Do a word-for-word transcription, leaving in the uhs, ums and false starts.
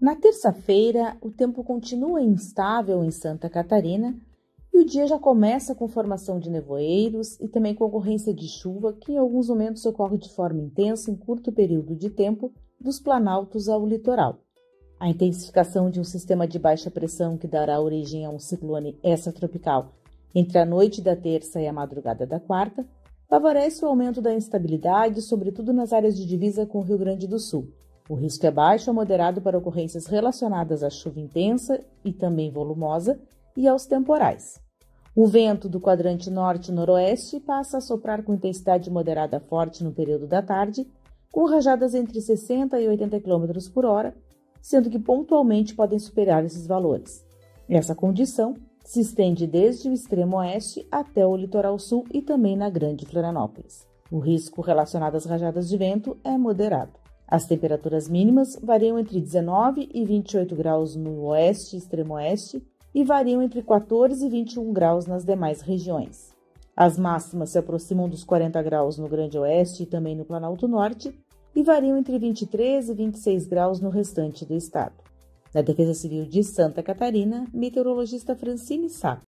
Na terça-feira, o tempo continua instável em Santa Catarina e o dia já começa com formação de nevoeiros e também com ocorrência de chuva, que em alguns momentos ocorre de forma intensa em curto período de tempo, dos planaltos ao litoral. A intensificação de um sistema de baixa pressão que dará origem a um ciclone extratropical entre a noite da terça e a madrugada da quarta favorece o aumento da instabilidade, sobretudo nas áreas de divisa com o Rio Grande do Sul. O risco é baixo ou moderado para ocorrências relacionadas à chuva intensa e também volumosa e aos temporais. O vento do quadrante norte-noroeste passa a soprar com intensidade moderada a forte no período da tarde, com rajadas entre sessenta e oitenta quilômetros por hora, sendo que pontualmente podem superar esses valores. Essa condição se estende desde o extremo oeste até o litoral sul e também na Grande Florianópolis. O risco relacionado às rajadas de vento é moderado. As temperaturas mínimas variam entre dezenove e vinte e oito graus no oeste e extremo oeste e variam entre quatorze e vinte e um graus nas demais regiões. As máximas se aproximam dos quarenta graus no Grande Oeste e também no Planalto Norte e variam entre vinte e três e vinte e seis graus no restante do estado. Da Defesa Civil de Santa Catarina, meteorologista Francine Sá.